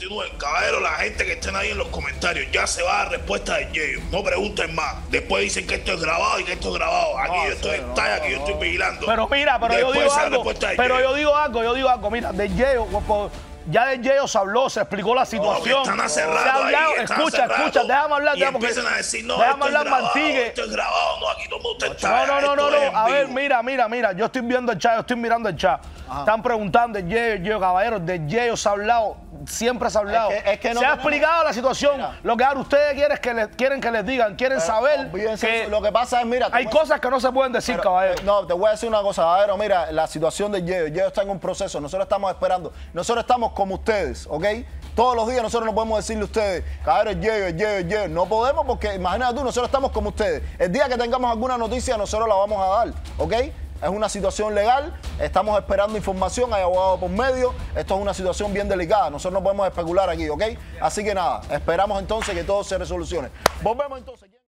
continúen. Caballero, la gente que estén ahí en los comentarios, ya se va la respuesta de Yeyo. No pregunten más. Después dicen que esto es grabado y que esto es grabado. Aquí yo estoy en talla, aquí yo estoy vigilando. Pero mira, yo digo algo, mira, de Yeyo, ya de Yeyo se habló, se explicó la situación. Están acerrados ahí, escucha, déjame hablar. Y empiezan a decir, no, déjame hablar, Martínez. Esto es grabado, no, aquí todo el mundo está. No. A ver, mira, yo estoy viendo el chat, yo estoy mirando el chat. Están preguntando de Yeyo, caballero, de Yeyo se ha hablado, siempre se ha hablado. Se ha explicado la situación. Mira, lo que ahora ustedes quieren que les digan, quieren saber que lo que pasa es, mira, hay cosas que no se pueden decir, caballero. No, te voy a decir una cosa, caballero, mira, la situación de Yeyo está en un proceso, nosotros estamos esperando, nosotros estamos como ustedes, ¿ok? Todos los días nosotros no podemos decirle a ustedes, caballero, Yeyo, no podemos porque, imagínate tú, nosotros estamos como ustedes. El día que tengamos alguna noticia, nosotros la vamos a dar, ¿ok? Es una situación legal, estamos esperando información, hay abogados por medio, esto es una situación bien delicada, nosotros no podemos especular aquí, ¿ok? Así que nada, esperamos entonces que todo se resolucione. Volvemos entonces.